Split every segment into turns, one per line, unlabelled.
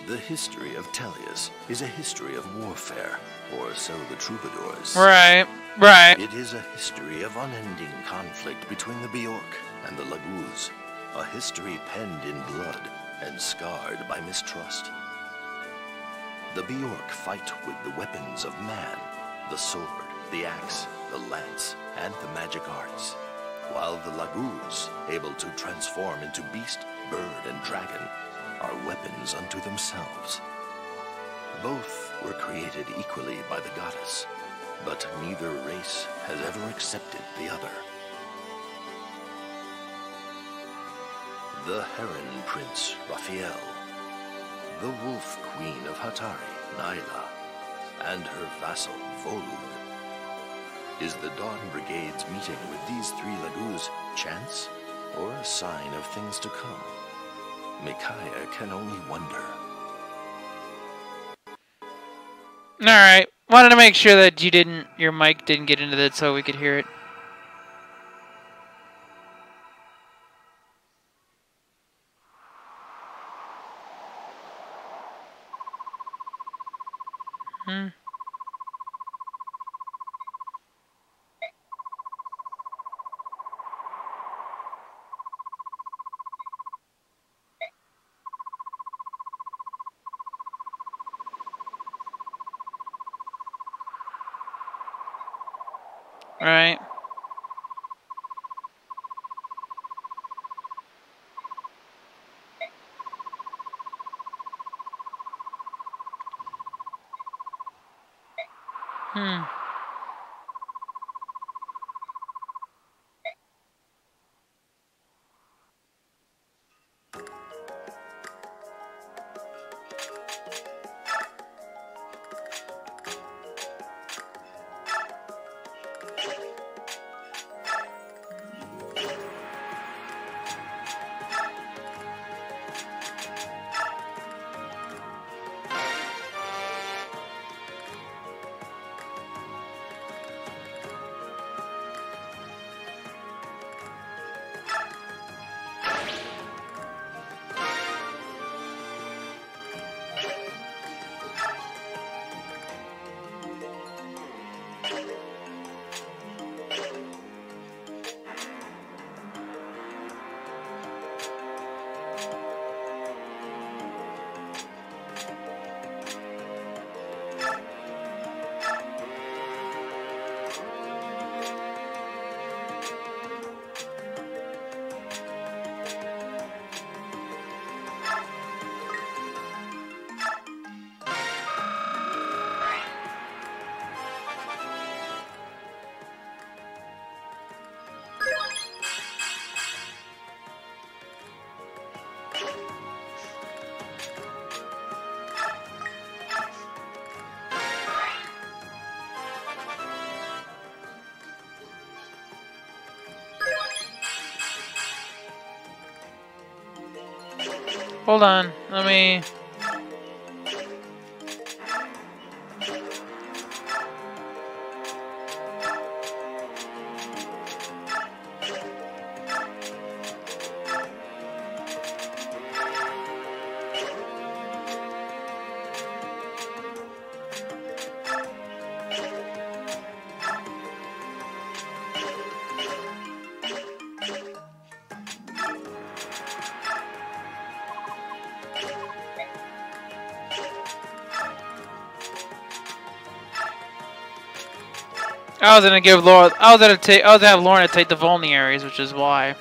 The history of Tellius is a history of warfare, or so the troubadours.
Right, right.
It is a history of unending conflict between the Bjork and the Laguz. A history penned in blood and scarred by mistrust. The Bjork fight with the weapons of man, the sword, the axe, the lance, and the magic arts, while the Laguz, able to transform into beast, bird, and dragon, are weapons unto themselves. Both were created equally by the goddess, but neither race has ever accepted the other. The Heron Prince, Raphael, the Wolf Queen of Hatari, Nyla, and her vassal, Volud. Is the Dawn Brigade's meeting with these three Laguz chance, or a sign of things to come? Micaiah can only wonder.
Alright. Wanted to make sure that your mic didn't get into that so we could hear it. Right. Hold on, let me... I was gonna give Laura. I was gonna have Lorna take the vulneraries, which is why.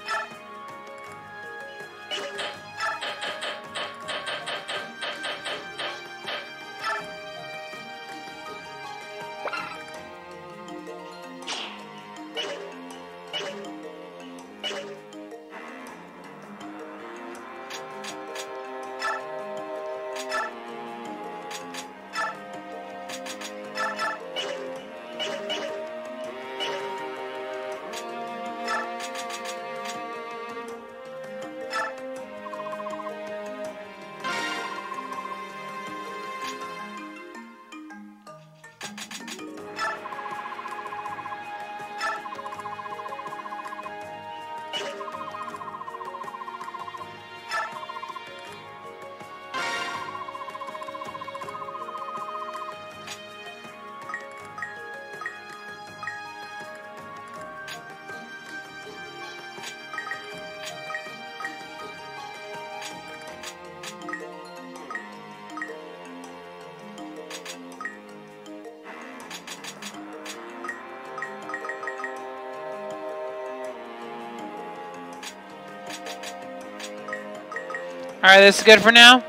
Alright, this is good for now?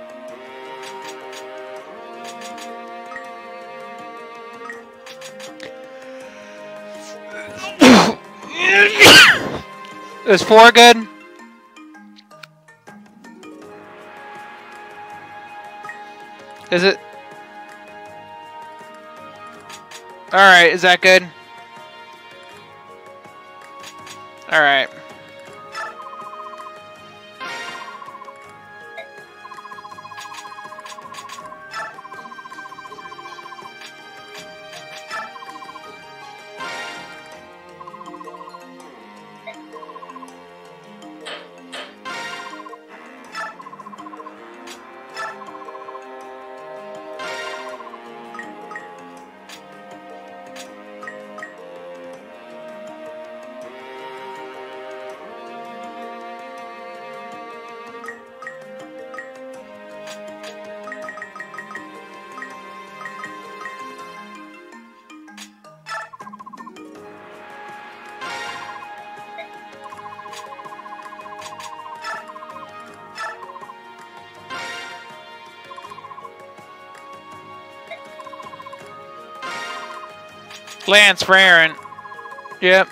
Is 4 good? Is it? Alright, is that good? Alright. Lance for Aaron. Yep.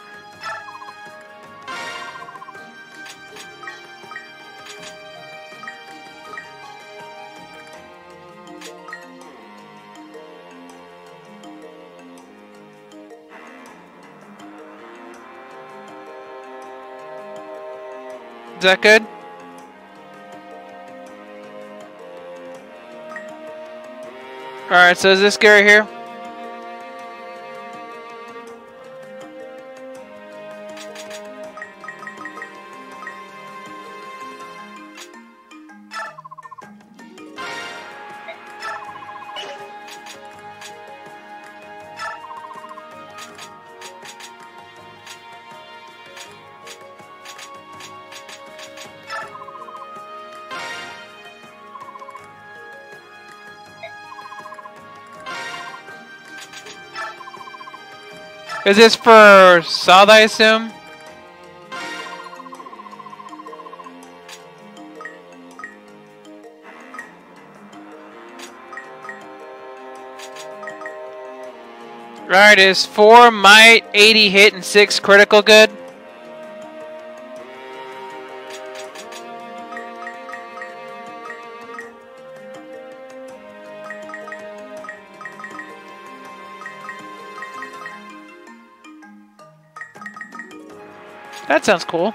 Is that good? Alright, so is this Gary here? Is this for Salt, I assume? Right, is 4 might, 80 hit, and 6 critical good? That sounds cool.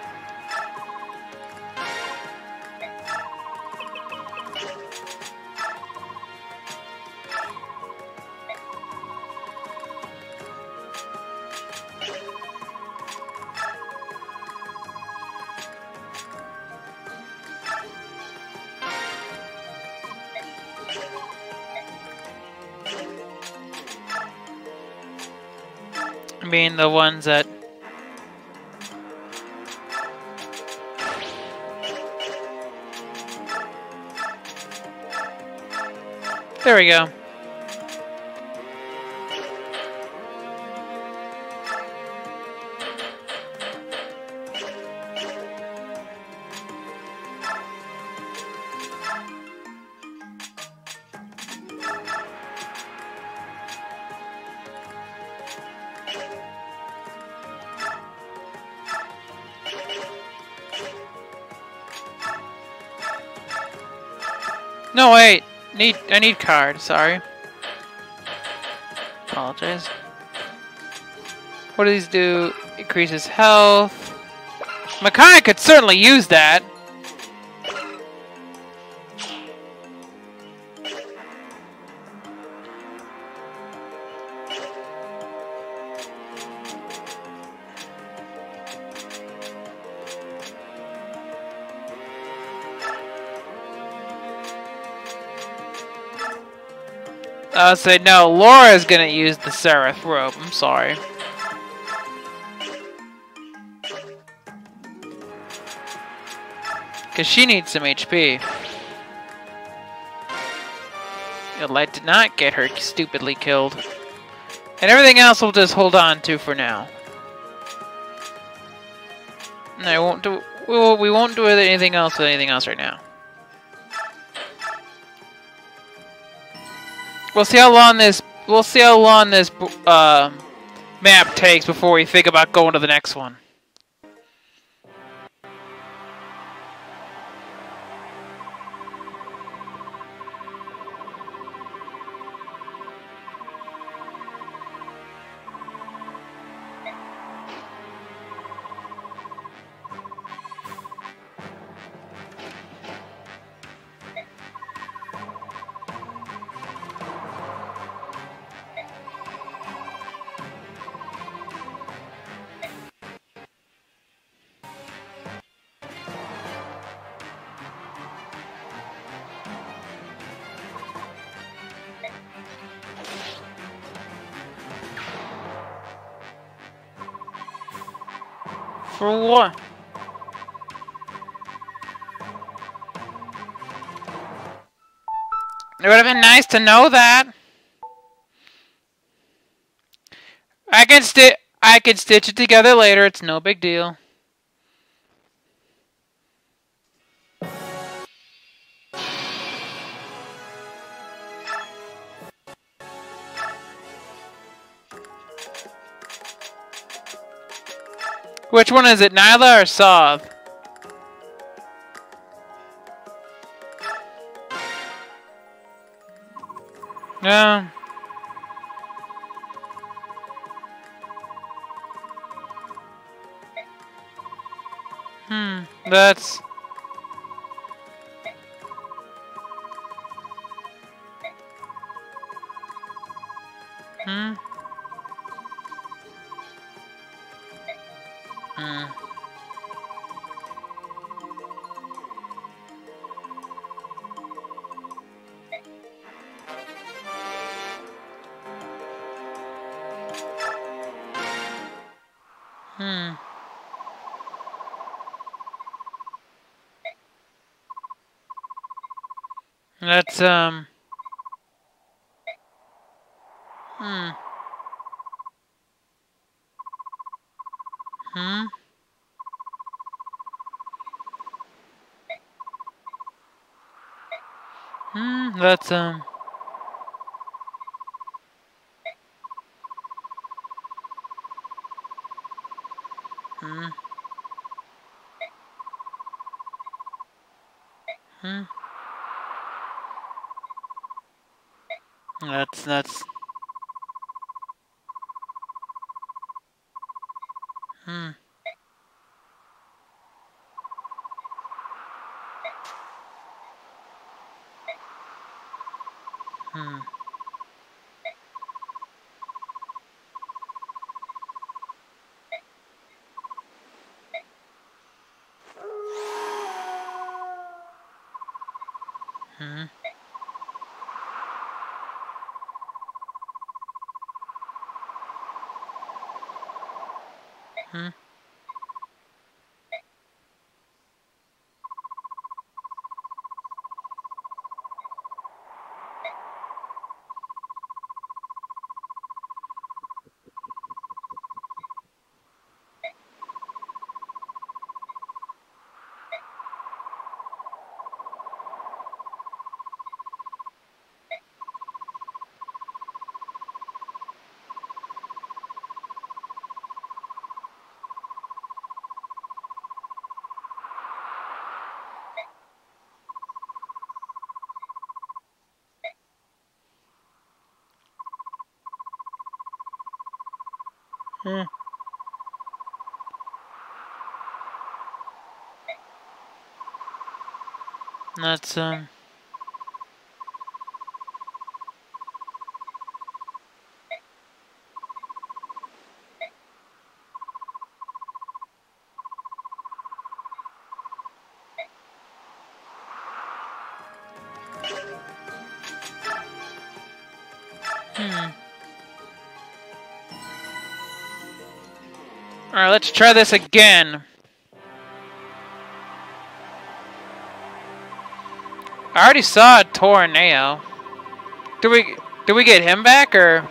I mean, the ones that... There we go. No, wait. I need card, sorry. Apologize. What do these do? Increases health. Makai could certainly use that. I'll say no, Laura's gonna use the Seraph robe, I'm sorry. Cause she needs some HP. I did not get her stupidly killed. And everything else we'll just hold on to for now. No, we won't do anything else with anything else right now. We'll see how long this. We'll see how long this map takes before we think about going to the next one. For what? It would have been nice to know that. I can stitch it together later. It's no big deal. Which one is it, Nyla or Soth? No. That's... That's, That's, That's... That's, Alright, let's try this again. I already saw a tornado. Do we get him back or?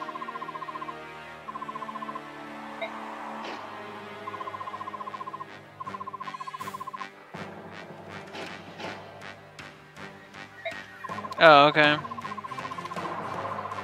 Oh, okay.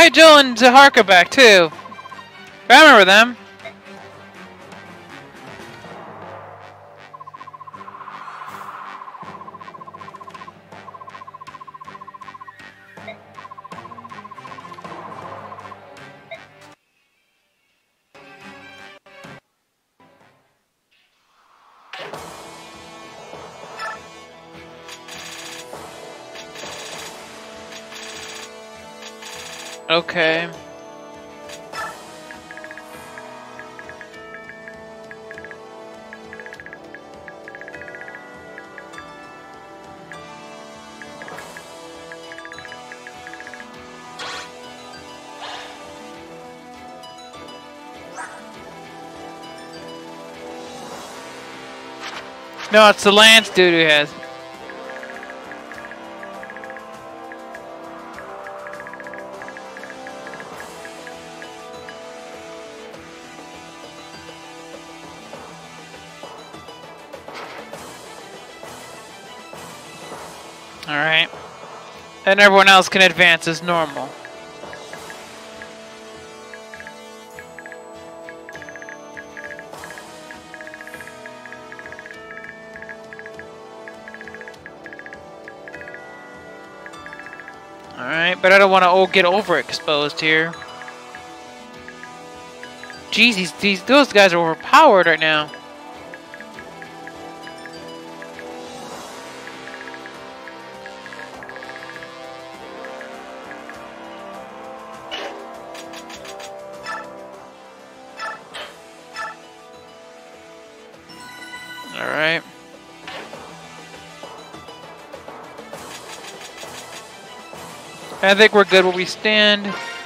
hey, Jill and Zaharka back too. I remember them. Okay. No, it's the Lance dude who has. Alright. And everyone else can advance as normal. Alright, but I don't want to get overexposed here. Jeez, those guys are overpowered right now. Alright. I think we're good where we stand.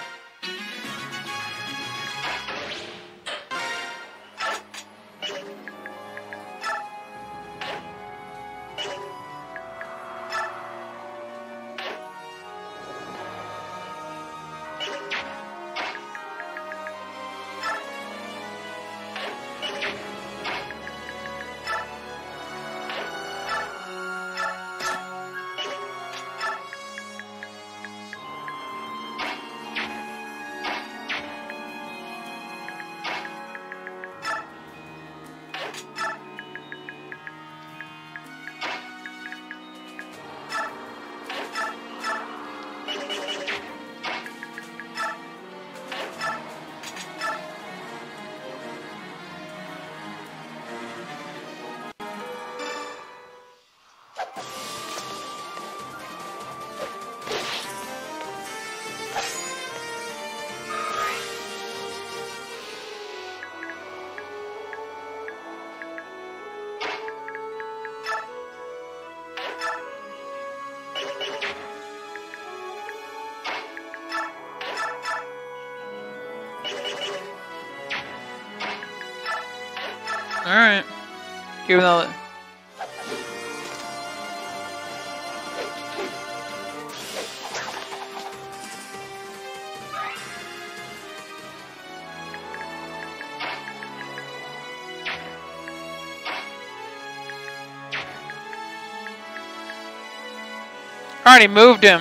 Alright. Even though... already moved him.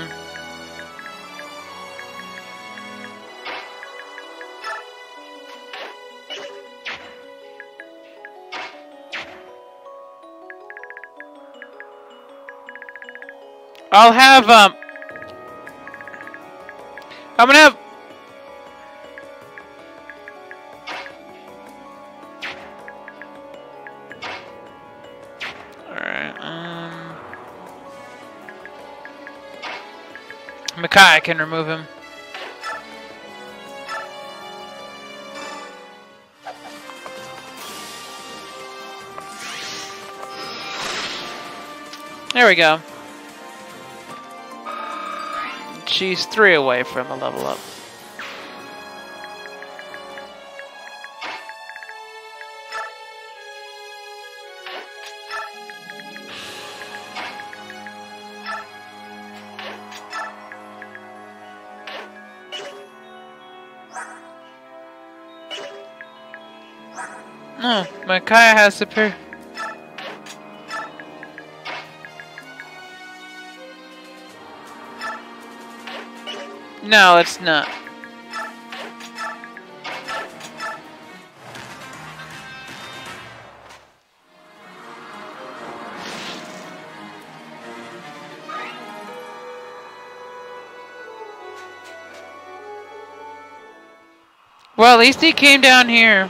I'll have, I'm gonna have... Alright, Makai can remove him. There we go. She's 3 away from a level up. No, Makaya has superior. No, it's not. Well, at least he came down here.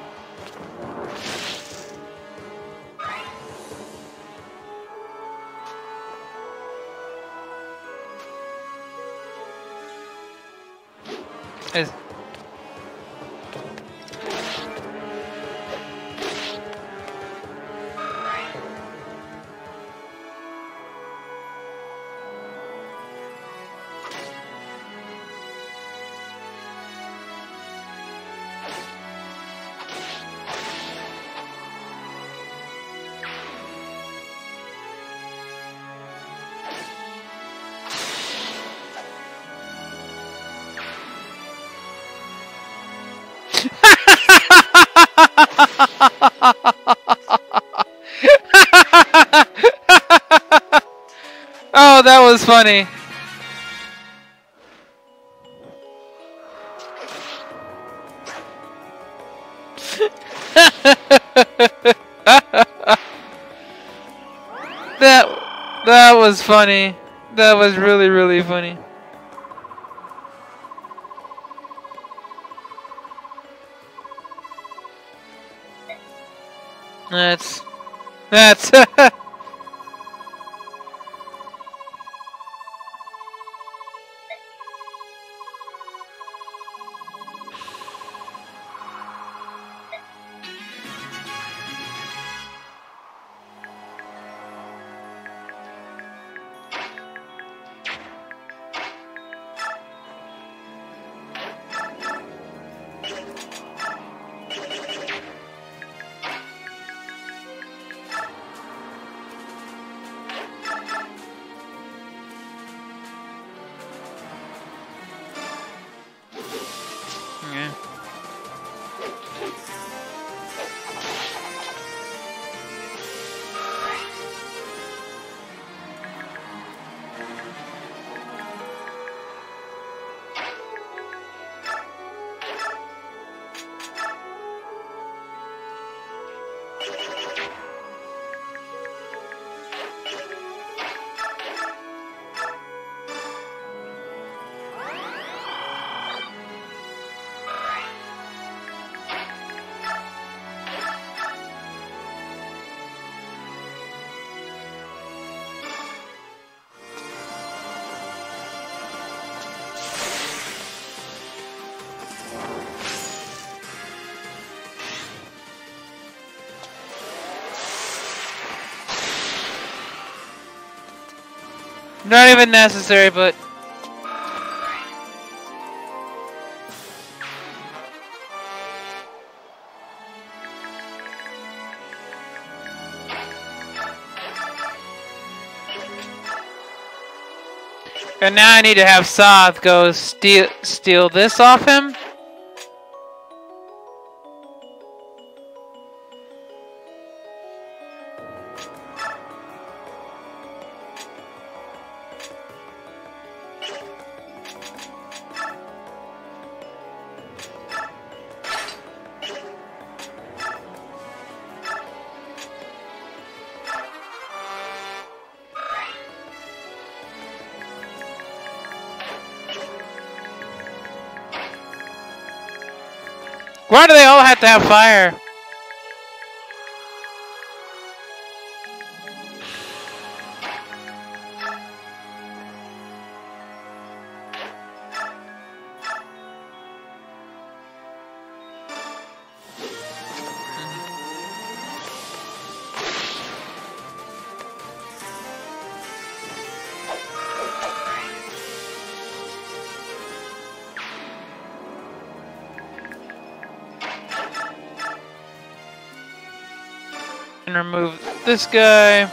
Is oh, that was funny. That was funny. That was really, really funny. That's yeah. Not even necessary, but and now I need to have Soth go steal this off him. Why do they all have to have fire? And remove this guy.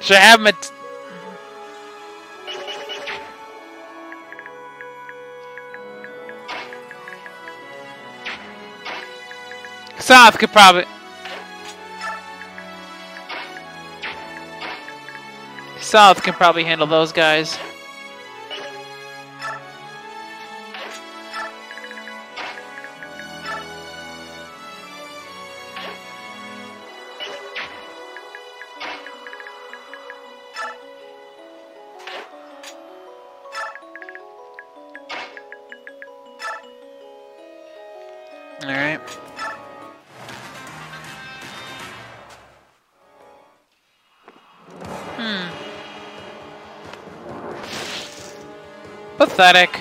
Should I have him at... South could probably... South can probably handle those guys. Alright. Pathetic.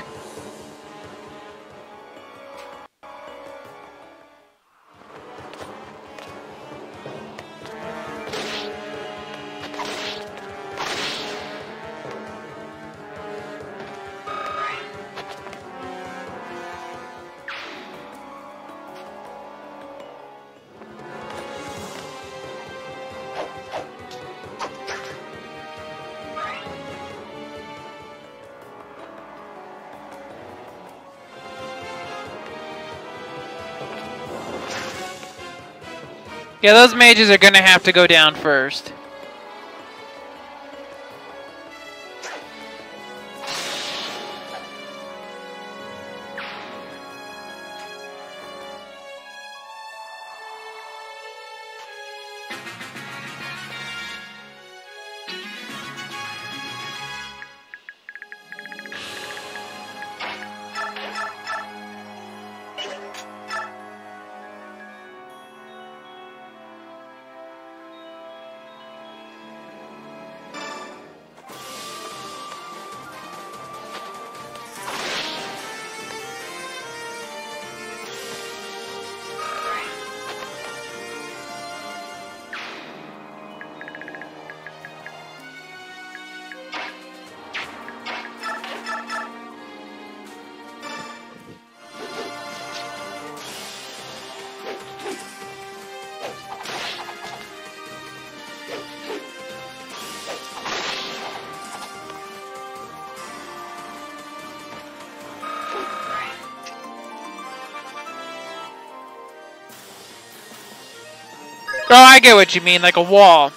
Yeah, those mages are gonna have to go down first. Oh, I get what you mean, like a wall.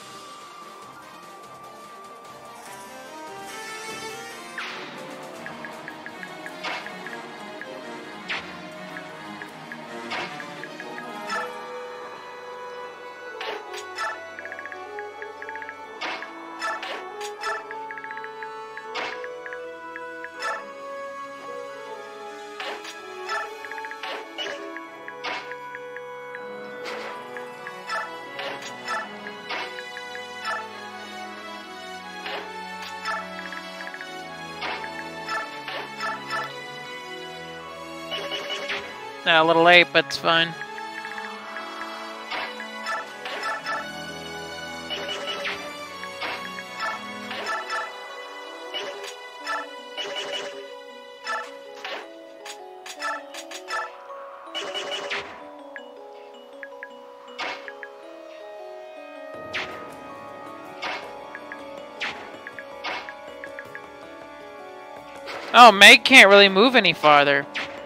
A little late, but it's fine. Oh, Meg can't really move any farther.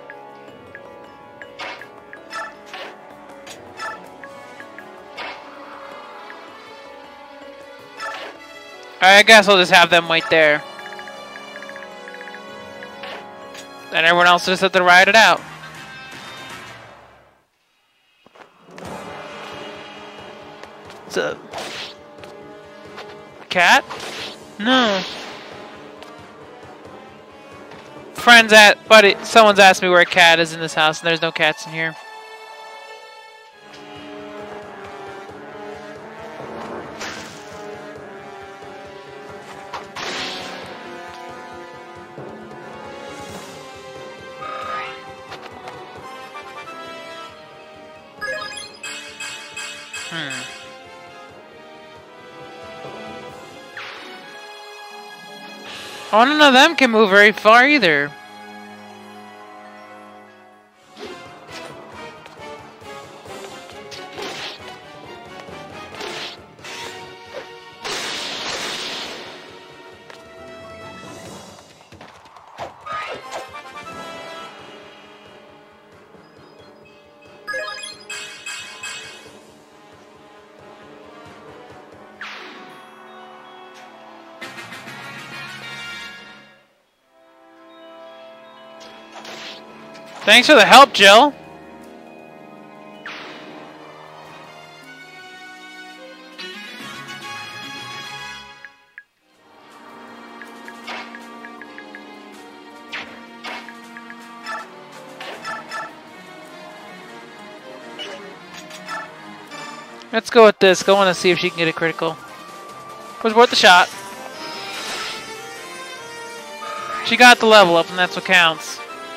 I guess I'll just have them wait there. And everyone else just have to ride it out. What's up? Cat? No. Buddy, someone's asked me where a cat is in this house, and there's no cats in here. Oh, none of them can move very far either. Thanks for the help, Jill. Let's go with this. Go on and see if she can get a critical. It was worth the shot. She got the level up, and that's what counts.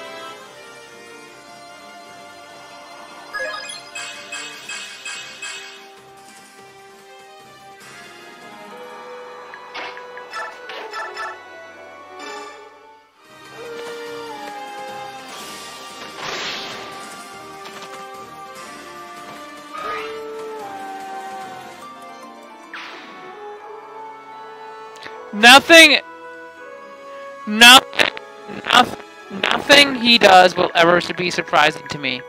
Nothing he does will ever be surprising to me.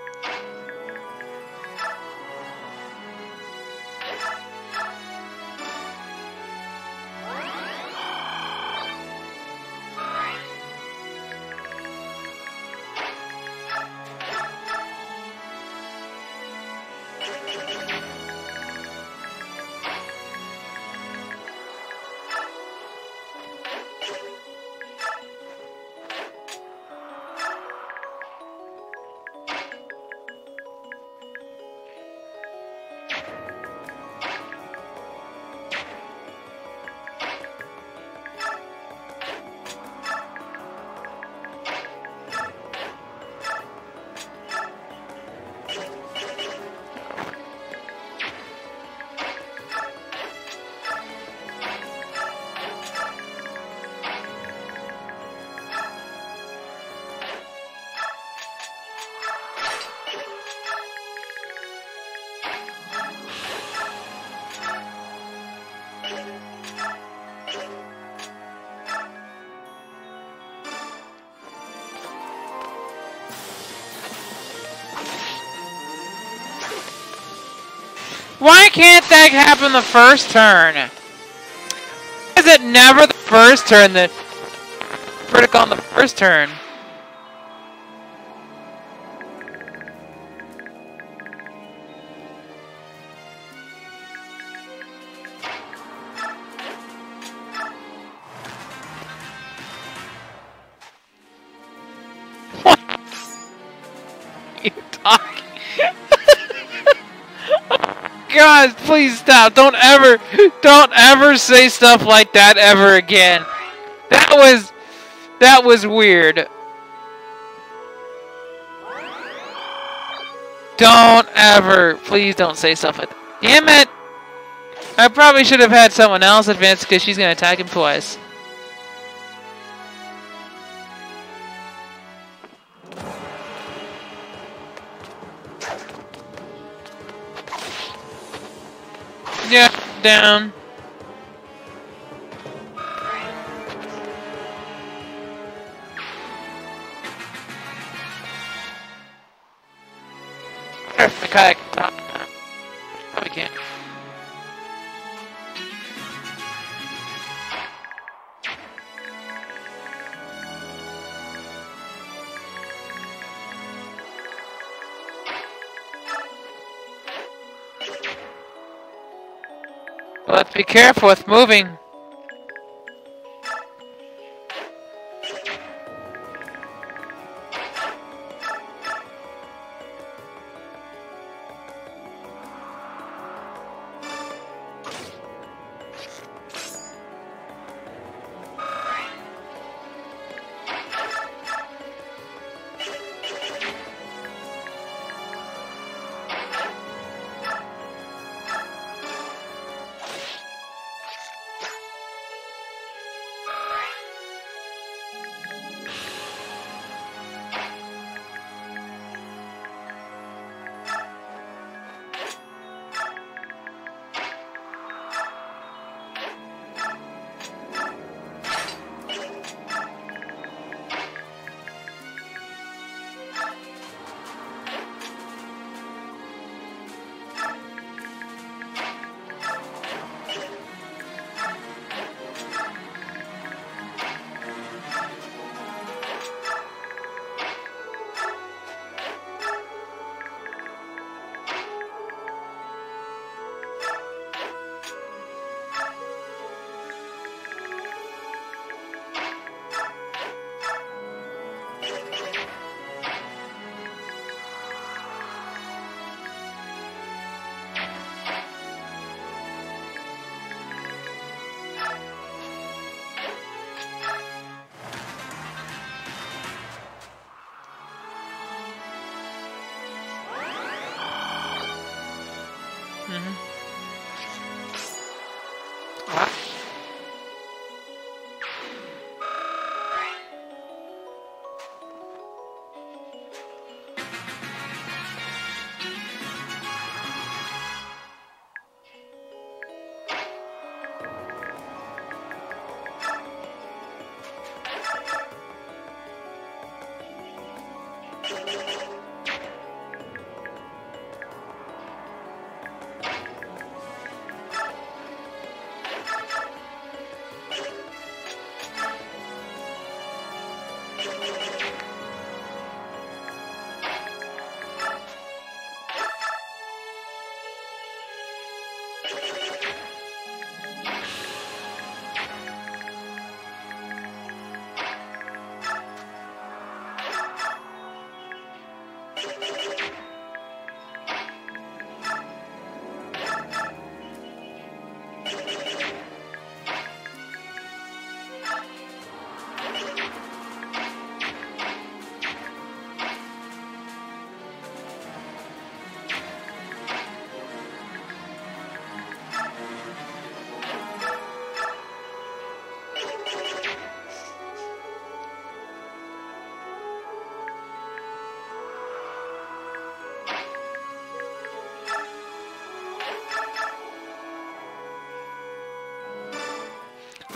Why can't that happen the first turn? Is it never the first turn that critical on the first turn? What are you talking? God, please stop. Don't ever say stuff like that ever again. That was weird. Don't ever, please don't say stuff like that. Damn it. I probably should have had someone else advance because she's going to attack him twice. Yeah, down. The kayak top. Probably can't. Let's be careful with moving.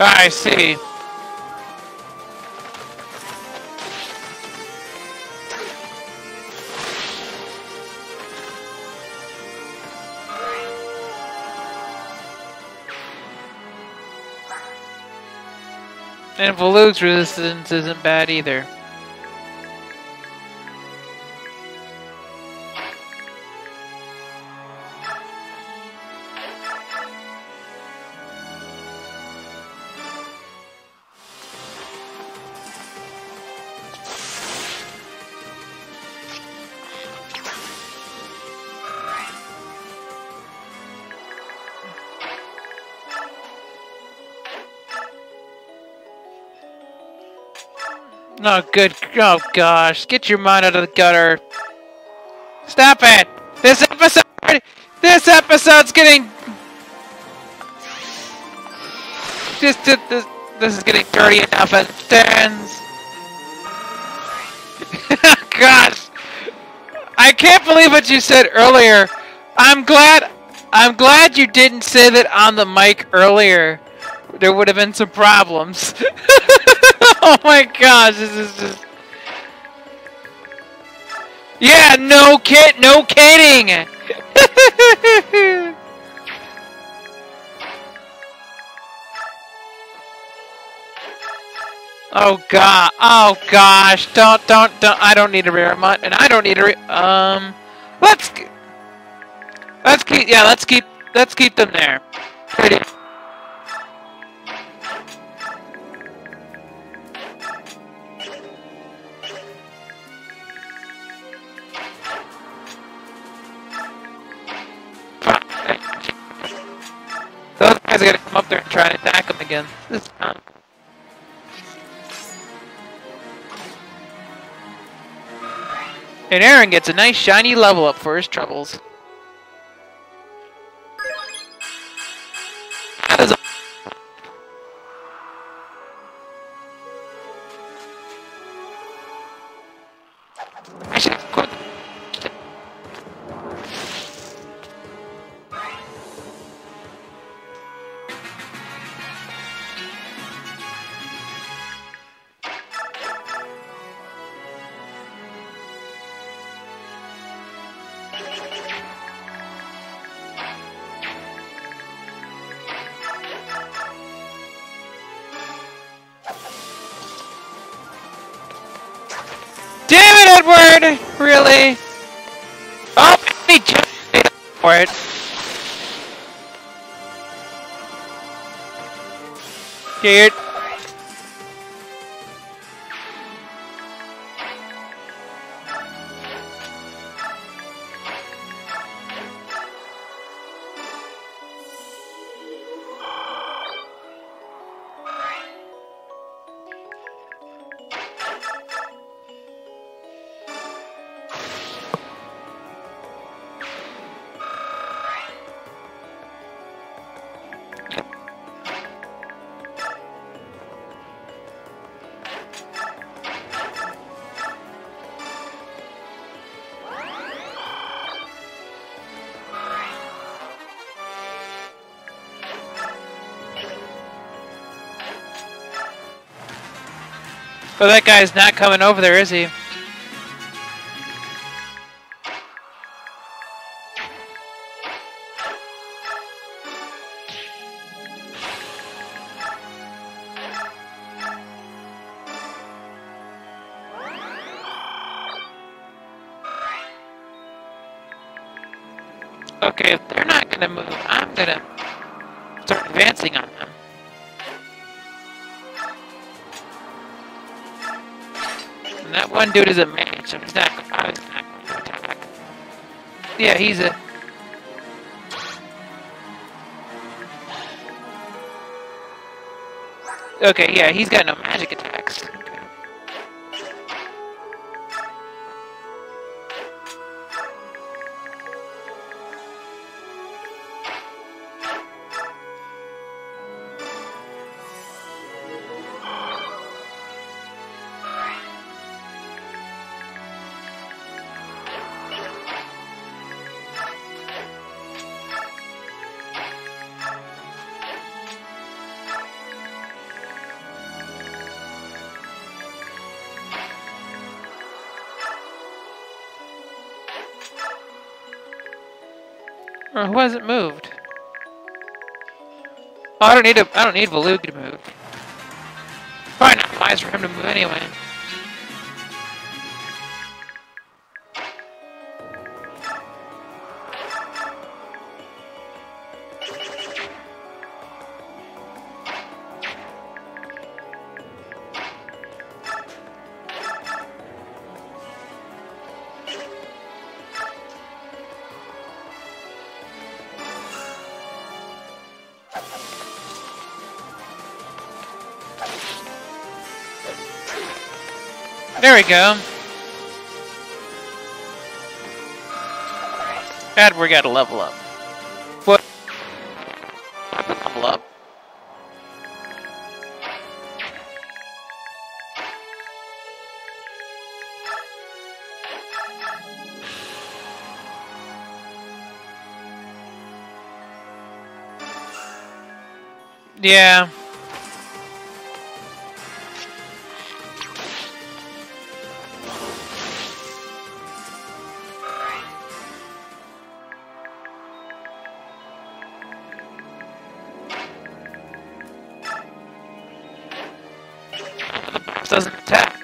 I see. And Volug's resistance isn't bad either. Oh, good. Oh, gosh. Get your mind out of the gutter. Stop it! This episode's getting... This is getting dirty enough as it stands. Gosh! I can't believe what you said earlier. I'm glad you didn't say that on the mic earlier. There would have been some problems. Oh my gosh, this is just... Yeah, no kidding! Oh god, oh gosh, don't, I don't need a remote, and I don't need a let's keep them there. Pretty. Those guys are gonna come up there and try and attack him again. This time. And Aaron gets a nice shiny level up for his troubles. I should quit. Damn it, Edward! Really? Oh, he just made up for it. Scared. Oh, that guy's not coming over there, is he? Okay, if they're not gonna move, I'm gonna start advancing on them. And that one dude is a mage, so he's not going to attack. Yeah, he's a... Okay, yeah, he's got no magic attacks. Okay. Or who hasn't moved? Oh, I don't need Veluga to move. Probably not wise for him to move anyway. There we go. Edward got to level up. What? Level up. Yeah. Doesn't attack.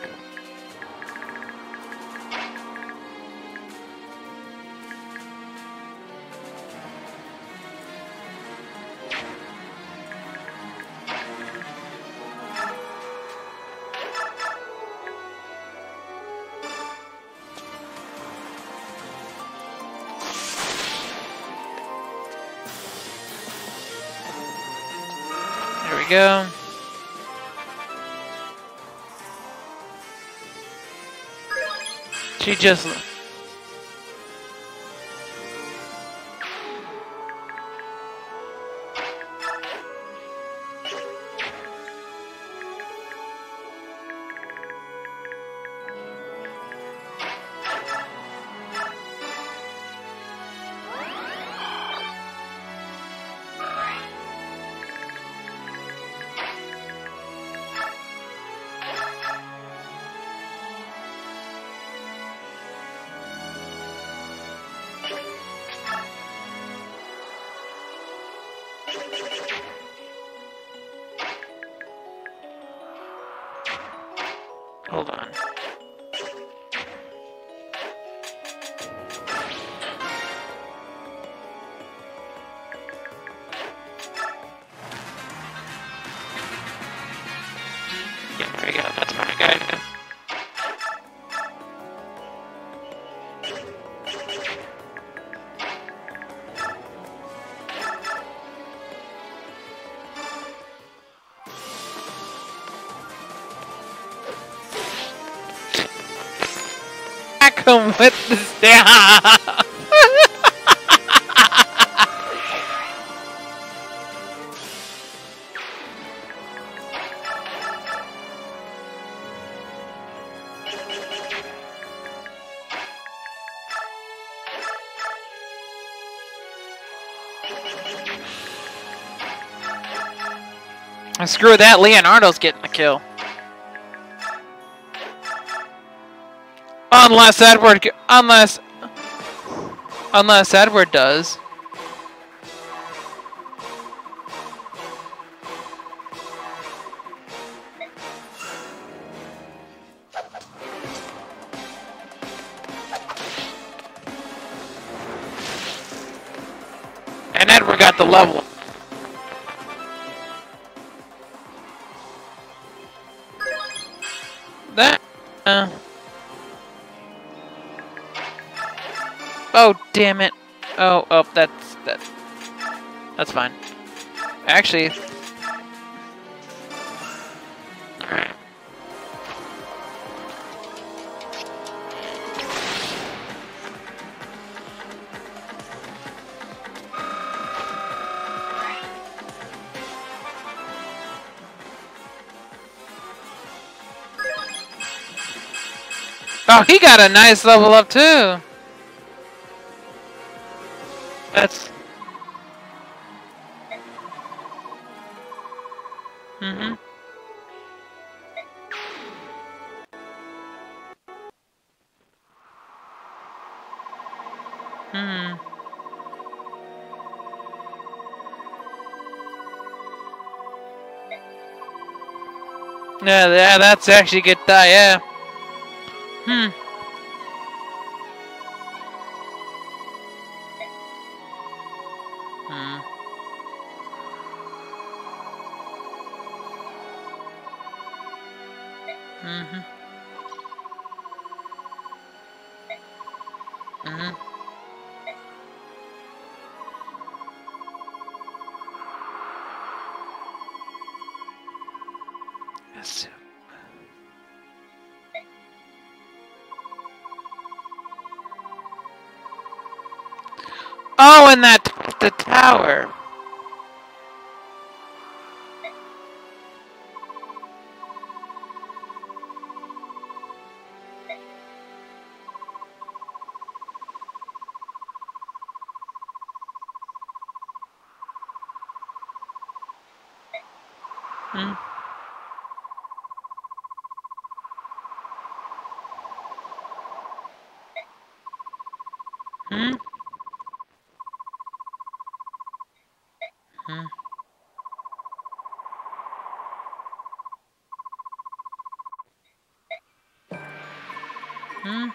There we go. She just... Hold on. Yeah, there we go. That's my guy. Come with the staff. Screw that, Leonardo's getting the kill. Unless Edward does. And Edward got the level. That oh, damn it. Oh, that's fine. Actually, alright. Oh, he got a nice level up too. That's... Mm-hmm. Hmm. Yeah, that's actually a good thought, yeah. Hmm. Hmm. Mm-hmm. Mm-hmm. Yes. Oh, and the tower. Hmm. Hmm. Hmm. Hmm.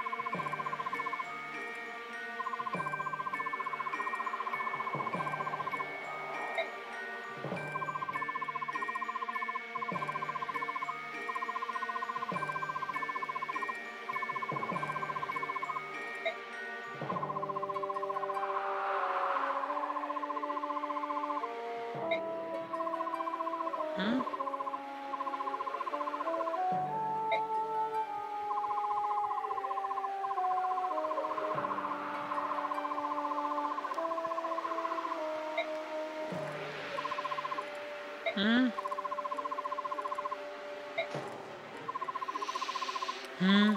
Hmm. Hmm. Hmm.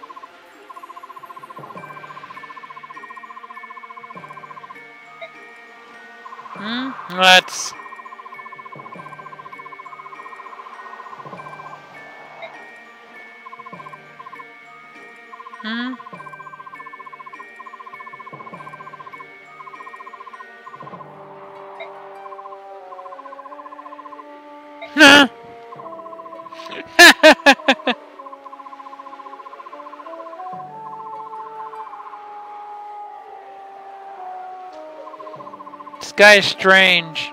Hmm. Let's. Hmm. Nah. This guy is strange.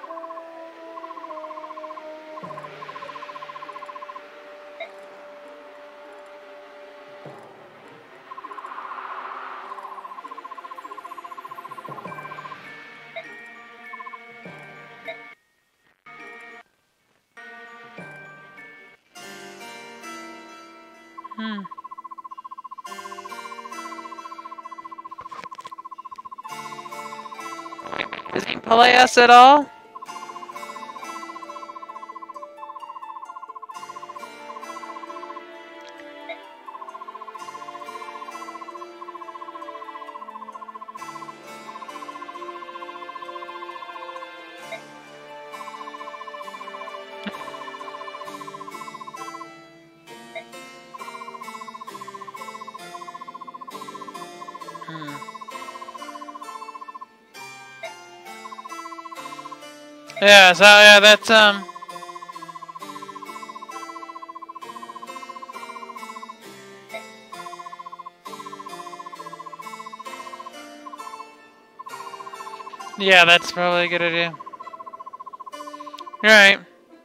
Hmm. Does he play us at all? Hmm. Yeah, so yeah, that's yeah, that's probably a good idea. Right.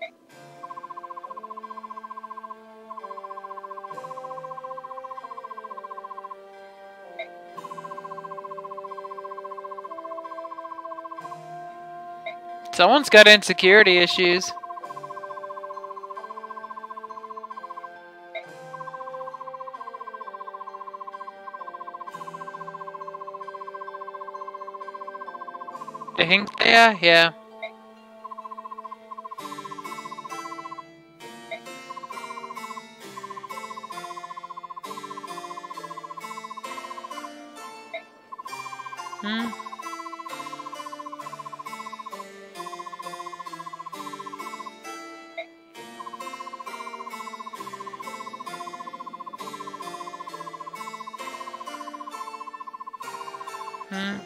Someone's got insecurity issues. Yeah, yeah. Hmm. Hmm.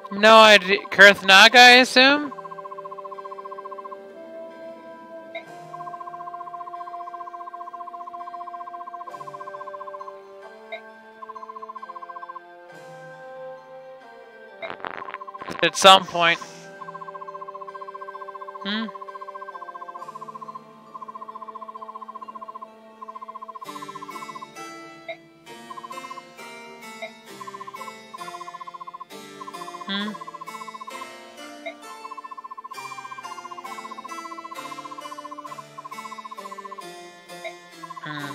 No idea. Kurthnaga, I assume? At some point. Hmm? Hmm? Hmm.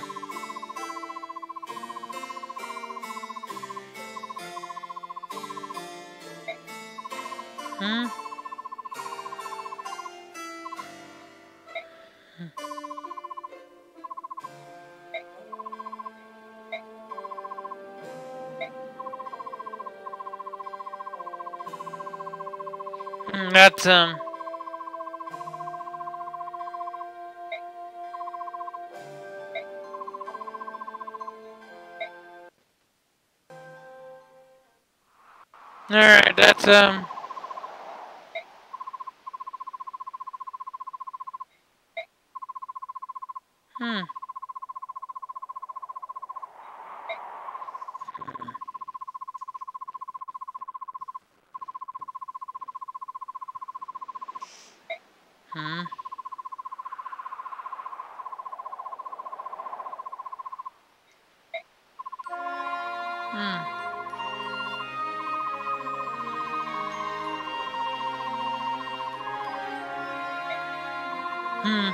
Hmm? That's, Alright, that's, Hmm. Hmm. Hmm. Hmm.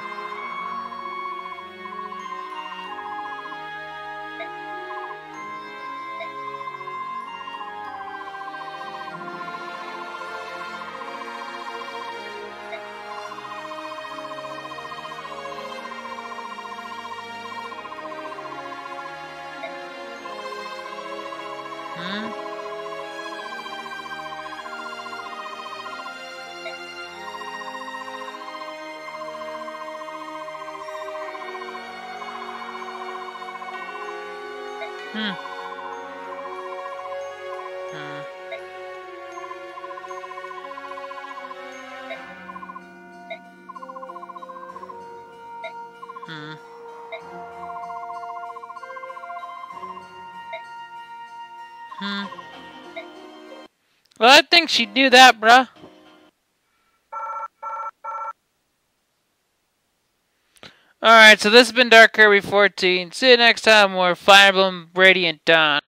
Hmm. Hmm. Hmm. Hmm. Hmm. Well, I think she knew that, bruh. Alright, so this has been Dark Kirby 14. See you next time, more Fire Emblem Radiant Dawn.